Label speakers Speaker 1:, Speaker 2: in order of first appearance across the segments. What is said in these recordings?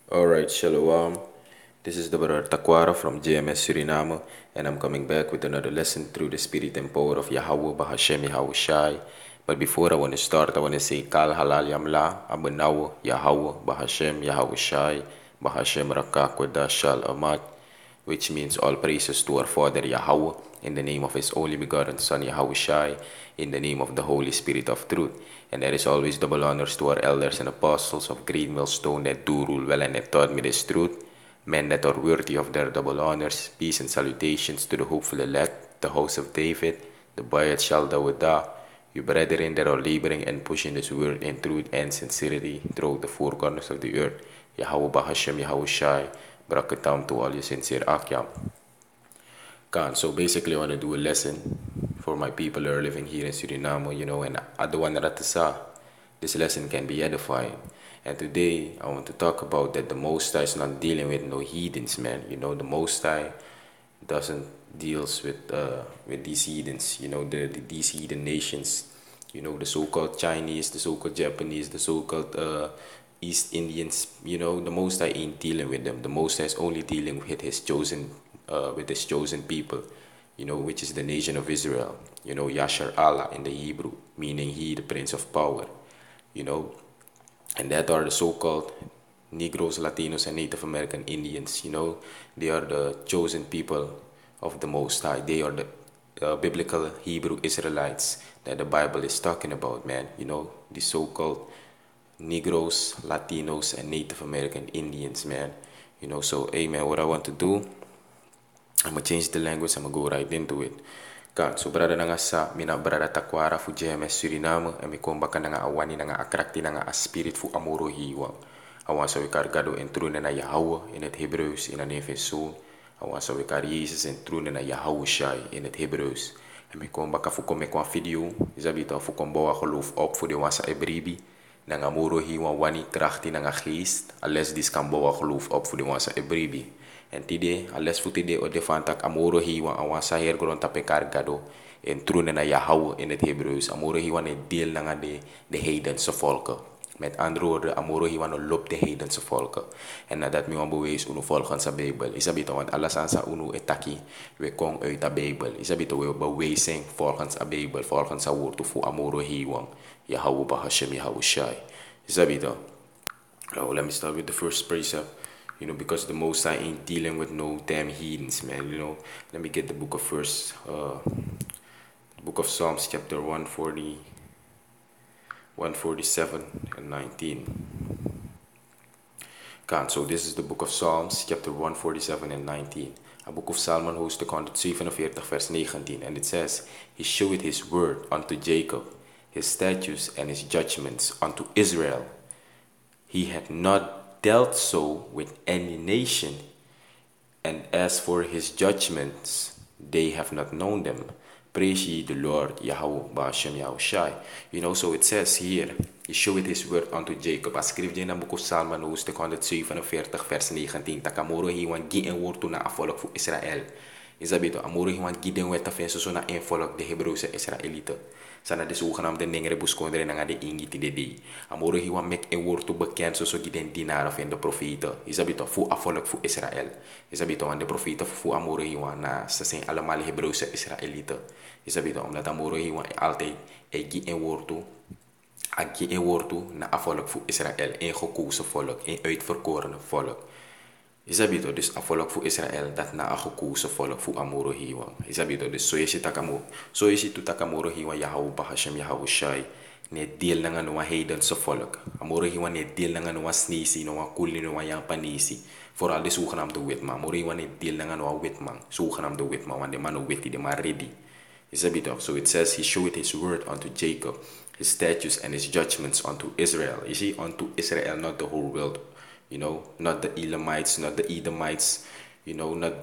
Speaker 1: Alright, Shalom. This is the brother Takwara from JMS Suriname, and I'm coming back with another lesson through the spirit and power of Yahweh Bahashem Yahweh Shai. But before I want to start, I want to say Kal Halal Yamla, Abanawa, Yahweh Bahashem Yahweh Shai, Bahashem Rakakwada Shal Amat, which means all praises to our Father Yahweh, in the name of His only begotten Son Yahweh Shai, in the name of the Holy Spirit of Truth. And there is always double honors to our elders and apostles of great millstone that do rule well and have taught me this truth. Men that are worthy of their double honors, peace and salutations to the hopeful elect, the house of David, the Bayat Shaldawada, you brethren that are laboring and pushing this word in truth and sincerity throughout the four corners of the earth. Yahweh Bahashem Yahweh Shai, Brakatam to all your sincere Akyam. So basically I want to do a lesson for my people that are living here in Suriname, and Adawan Ratasa. This lesson can be edifying. And today I want to talk about that the Most High is not dealing with no heathens, man. The Most High doesn't deals with these heathens, these heathen nations, the so-called Chinese, the so-called Japanese, the so-called East Indians. The Most High ain't dealing with them. The Most High is only dealing with his chosen people, which is the nation of Israel. Yashar Allah in the Hebrew, meaning He, the Prince of Power. And that are the so-called Negroes, Latinos, and Native American Indians. They are the chosen people of the Most High. They are the biblical Hebrew Israelites that the Bible is talking about, man. The so-called Negroes, Latinos, and Native American Indians, man. So, hey, man, what I want to do, I'm gonna change the language. I'm gonna go right into it. So brada na nga sa mina brada Takwara fu JMS Suriname e mi komba na nga awani na nga akrakti na nga a spirit fu amoro hiwa. Awan sa wikar gado en trune na Yahweh in het Hebreeuws in een Efeso. Awan sa wikar Jezus en trune na Yahweh Shai in het Hebreeuws. En mi komba ka fu kome kwa video. Isabita fu komboa geloof op fu de wasa ebribi. Na nga amoro hiwa wani krachti na nga geest. Alles dis kan boa geloof op fu de wasa ebribi. En tide, alles futide o defantak amoro hiwa awan sa hergron tape kargado en trune na Yahweh in het Hebreeuws. Amoro hiwa ne deel na de heidense volken. Met andere woorden, amoro hiwa no loopt de heidense volken. En nadat mi wan bewees unu volgens de Bijbel. Isabito, want alles aan sa unu etaki, we kom uit de Bijbel. Isabito, we bewezen volgens de Bijbel, volgens de woord fu amoro hiwa. Yahweh Bahashem Yahweh Shai. Isabito. Oh, let me start with the first precept. Because the Most High ain't dealing with no damn heathens, man. Let me get the book of Psalms, chapter 147 and 19. So this is the book of Psalms, chapter 147 and 19. A book of Solomon, hoofdstuk 147, vers 19. And it says, He showed His word unto Jacob, His statutes and His judgments unto Israel. He had not dealt so with any nation, and as for His judgments, they have not known them. Praise ye the Lord, Yahweh, Ba'ashem Yahushai. So it says here, He showed His word unto Jacob. As schreef je in het boek of Psalmen, hoofdstuk 147, vers 19. Takamoro hiwan gi en woord toe na a volk voor Israël. Isabito, amoro hiwan gi den wet af en zo na een volk de Hebreeuwse Israëlieten. Sana de zogenaamde nengere buskondere na de ingiti de di. Amoro hiwan mek en woord toe bekend zo giden dienaar of in de profeten. Isabito, fu a volk voor Israël. Isabito, want de profeten fu amoro hiwan na ze zijn allemaal Hebreeuwse Israëlieten. Isabito, omdat amoro hiwan altijd gi en woord toe. Agi en woord toe na a volk voor Israël. Een gekozen volk, een uitverkorene volk. Isabito, dus a volk voor Israël dat na a gekozen volk voor amoro hiwan. Isabito, dus so is het takamoro hiwan Yahweh Bahashem Yahweh Shai. Ne deel na nga no heidense volk. Amoro hiwan ne deel na nga no snisi, no kuli no Japanese. Vooral de zogenaamde witman. Amoro hiwan ne deel na nga no witman. Zogenaamde witman, want de man no witty, de man ready. Isabito, so it says He showed His word unto Jacob, His statutes and His judgments unto Israel. You see, unto Israel, not the whole world. Not the Elamites, not the Edomites, not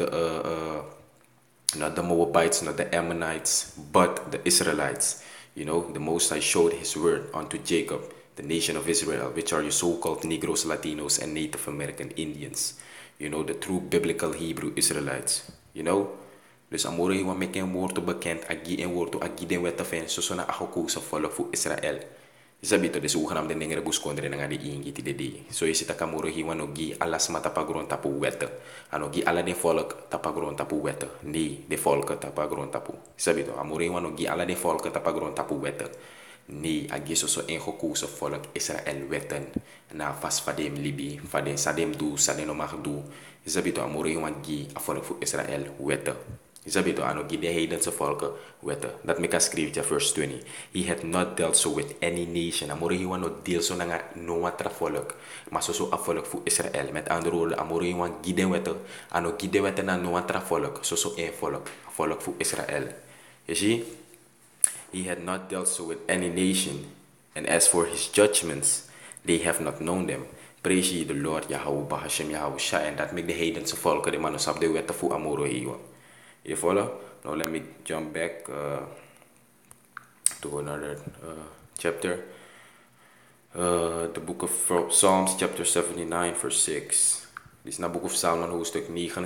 Speaker 1: the Moabites, not the Ammonites, but the Israelites. The Most High showed His word unto Jacob, the nation of Israel, which are your so-called Negroes, Latinos, and Native American Indians. The true biblical Hebrew Israelites. Dus amore hiwa meken woord bekend, agi en woord agi den wet of en so na ako sa volk voor Israël. Isabito de zogenaamde nengere buskondre nanga de ingi ti de de. So je zit kamuro hiwa no gi alas ma tapagron tapu wette. Ano gi ala den volk tapagron tapu wette. Nee, de volk tapagron tapu. Isabito, amuro hiwa no gi ala den volk tapagron tapu wette. Nee, agi so ingekozen volk Israël wetten. Na vast vadem libi, vadem sadem du, sadem no mag du. Isabito, amuro hiwa gi a volk fu Israël wetten. Isabito, ano gi de heidense volken wetten. Dat meka scripture verse 20. He had not dealt so with any nation. Amore hiwa no deal so nanga no watra volk. Maar so a volk fu Israël. Met andere woorden, amore hiwa giden wetten. Ano giden wetten na no watra volk. So een volk. Volk fu Israël. You see? He had not dealt so with any nation. And as for his judgments, they have not known them. Praise ye the Lord Yahweh Hashem Yahweh. And that make the heidens volken de manosap de wetten fu amore hiwa. You follow? Now let me jump back to another chapter. The book of Psalms, chapter 79, verse 6. Dit is naar boek of Psalmen, hoofdstuk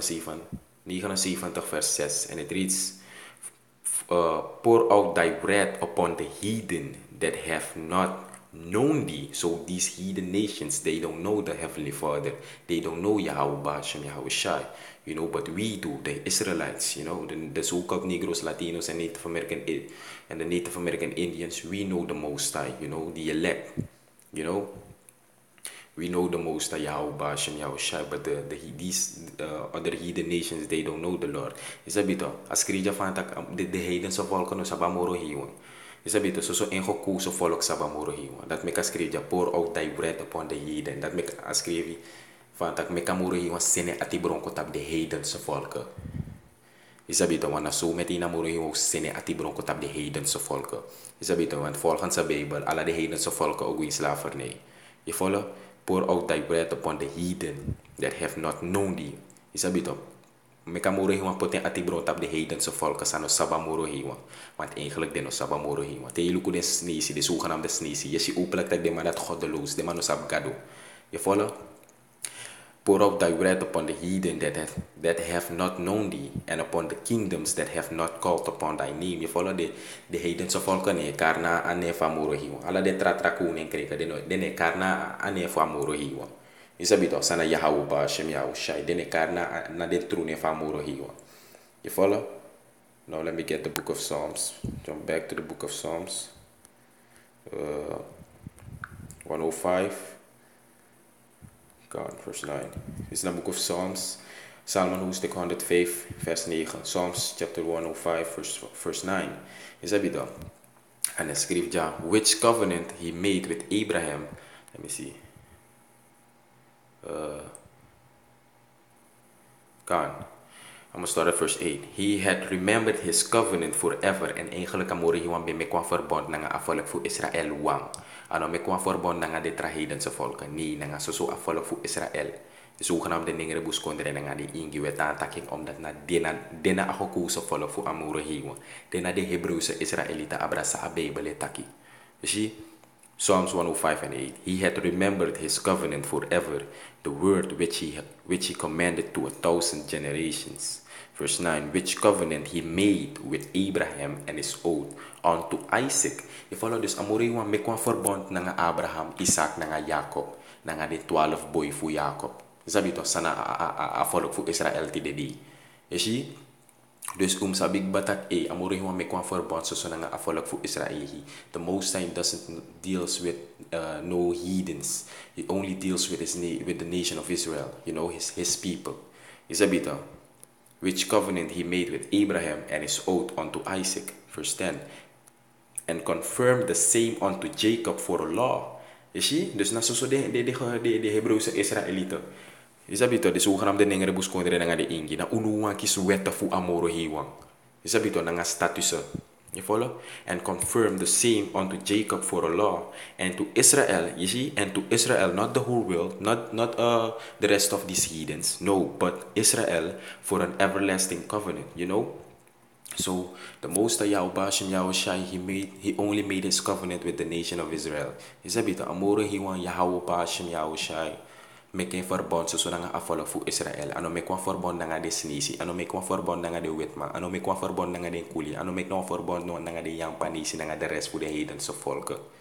Speaker 1: 79, vers 6. En het reads, pour out thy wrath upon the heathen that have not known thee. So these heathen nations, they don't know the Heavenly Father. They don't know Yahweh Hashem Yahweh Shai. You know, but we do, the Israelites, you know, the so-called Negroes, Latinos, and Native American Indians, we know the Most High, you know, the elect, you know. We know the Most High, Yahweh Hashem Yahweh Shai, but these other heathen nations, they don't know the Lord. Isabito, as krija van de heidens of volken no sabamoro hiwa. Isabito, so ingekozen volk sabamoro hiwa. Dat meka skrija, pour out thy breath upon the heathen. Dat meka ascrivi van tak meka moro hiwa sene ati bronco tap de heidense volken. Isabito, wana so met ina moro hiwa sene ati bronco tap de heidense volken. Isabito, want volgens de Bijbel, alle de heidense volken ook in slavernij. Je follow? Pour out thy breath upon the heathen that have not known thee. Isabito, meka moro hiwa poten ati bronco tap de heidense volken sano sabamoro hiwa. Want eigenlijk de no sabamoro hiwa. Te iluku de snisi, de zogenaamde snisi. Je ziet openlijk dat de man dat goddeloos, de man no sab gado. Je follow? Pour out thy wrath upon the heathen that have not known thee, and upon the kingdoms that have not called upon thy name. Je follow de heidense volken ne karna ane famoro hiwa. Alla de tratrakunen kreka de ne karna ane famoro hiwa. Je sabito sana Yahweh Hashem Yahweh Shai de ne karna na de trune famoro hiwa. You follow? Now let me get the book of Psalms. Jump back to the book of Psalms. 105. God, verse 9. Dit is the book of Psalms. Psalmen hoofdstuk 105, vers 9. Psalms chapter 105, verse 9. Is dat dan? En hij schreef ja, which covenant he made with Abraham. Let me see. God. I'm going to start at verse 8. He had remembered his covenant forever. En eigenlijk amore hiwan be mekwa verbond nanga afvalek fu Israel wang. Ano mekwa verbond nanga de traheidense volken. Nee, nanga soso afvalek fu Israel. De zogenaamde ningere buskondre nanga de ingi wetan taking omdat na dena akokuso volk fu amore hiwan. Dena de Hebreeuwse Israelita abrasa a Bijbel taki. You see? Psalms 105 and 8. He had remembered his covenant forever, the word which he commanded to 1,000 generations. Verse 9, which covenant he made with Abraham and his oath unto Isaac. Je follow dus amore wan mekwan verbond nanga Abraham, Isaac nanga Jacob, nanga de 12 boy fu Jacob. Zabito sana a volk fu Israel ti dedi. Je zie? Dus sabik batak amore wan mekwan verbond so nanga a volk fu Israel. The Most High doesn't deals with no heathens. He only deals with with the nation of Israel. You know, his people. Zabito. Which covenant he made with Abraham and his oath unto Isaac, verse 10, and confirmed the same unto Jacob for a law. Je ziet? Dus na zo de Hebreeuwse Israëlieten. Je sabito, de zogenaamde nengere buskondre nanga de ingi, na unuwan kis wetta fu amoro hiwang. Je sabito, nanga statusen. You follow? And confirm the same unto Jacob for a law, and to Israel, you see, and to Israel, not the whole world, not the rest of these heathens, no, but Israel for an everlasting covenant, you know. So the Most High Yahweh Hashem Yahweh Shai, he only made his covenant with the nation of Israel. Is that bit amore hiwan Yahweh Hashem Yahweh Shai. Meken verbond so nanga afvallen fu Israel. Ano mekwan verbond nanga de snisi. Ano mekwan verbond nanga de wetman. Ano mekwan verbond nanga de kuli. Ano mekwan verbond nanga de yampanisi nanga de rest fu de heidense volken.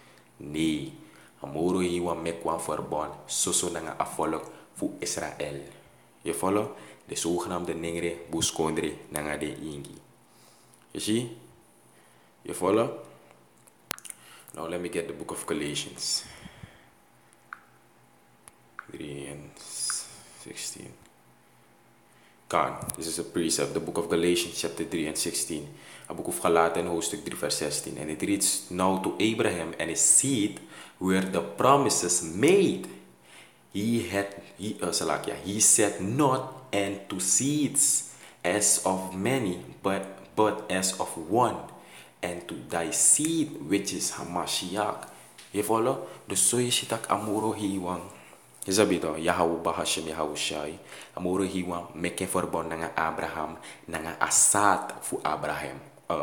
Speaker 1: Nee. Amoro hiwa mekwan verbond. Soso nanga afolok fu Israël. Je follow? De zogenaamde ningre buskondre nanga de ingi. You see? You follow? Now let me get the book of Galatians 3 and 16. Kan. This is a precept. The book of Galatians chapter 3 and 16. A book of Galaten hoofdstuk 3 vers 16. And it reads, now to Abraham and his seed were the promises made. He said not and to seeds as of many, but as of one, and to thy seed which is Hamashiach. Je follow? Dus zo je ziet dat amuro hiwang. Je sabito, Yahweh Bahashim Yahweh Shai. Amuro hiwang meken verbond nanga Abraham, nanga Asad fu Abraham.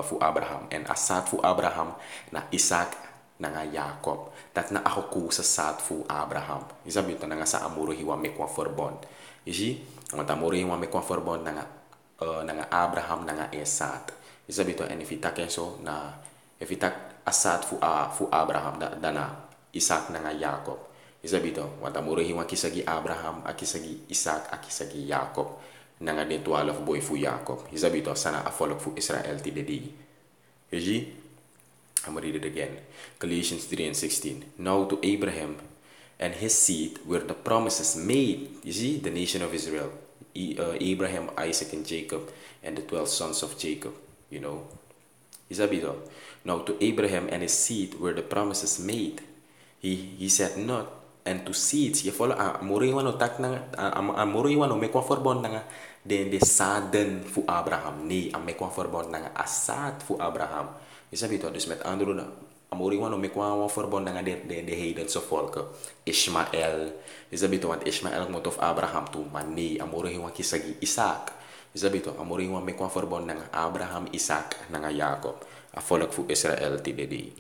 Speaker 1: En Asad fu Abraham na Isaac nanga Jacob. Dat na ako sa saad fu Abraham. Je sabito nanga sa amuro hiwang mekwan verbond. Je zie? Want amuro hiwang mekwan verbond nanga Abraham nanga Isaac. Je sabito en if itak en so na if itak Asad fu Abraham dana Isaac nanga Jacob. Je sabito want amuro hiwang kisagi Abraham akisagi Isaac akisagi Jacob. Nanga de 12 boy fu Jacob. Je sabito sana afolok fu Israel ti dedi. Je zie? I'm going to read it again. Galatians 3 and 16. Now to Abraham and his seed were the promises made. You see, the nation of Israel. Abraham, Isaac, and Jacob, and the 12 sons of Jacob. You know. Isabito. Now to Abraham and his seed were the promises made. He said not, and to seeds. You follow? Amuriwan o tak nanga. Amuriwan o mekwa verbond nanga. Den de saden fu Abraham. Nee, am mekwa verbond nanga Asad fu Abraham. Je sabito, dus met andere woorden, amoriwan om ik kwam verbond dengan de heidense volken. Ishmael. Je sabito, want Ishmael moet of Abraham toe, maar nee, amoriwan kisagi Isaac. Je sabito, amoriwan me kwam verbond dengan Abraham, Isaac, dengan Jacob. A volk fu Israel ti dedi.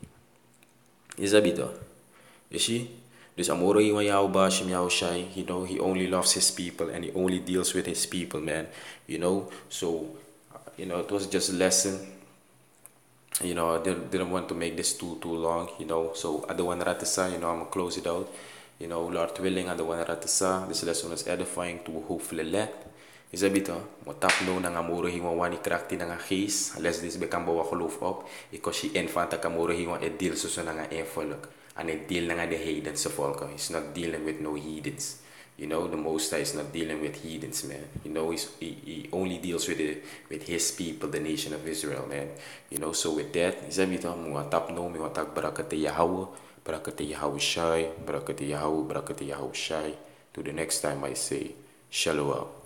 Speaker 1: Je sabito. You see? Dus amoriwan Yahweh Bashim Yahweh Shai, you know, he only loves his people and he only deals with his people, man. You know, so, you know, it was just a lesson. You know, I didn't want to make this too long, you know. So I don't want to say, you know, I'm gonna close it out. You know, Lord willing, I don't want to say this lesson is edifying to hopefully let. Is a bit mo tap no nang amuro hiwa wani krakti nang gees. Unless this become bawa geloof op. Because she infanta kamuro hiwa a deal so nang volk. And a deal nang de heidens volk. He's not dealing with no heathens. You know, the Most High is not dealing with heathens, man. You know, he only deals with his people, the nation of Israel, man. You know, so with that, is everything mo tap no, mo tak barakate Yahweh, barakate Yahweh Shai, barakate Yahweh Shai. To the next time I say, Shalom.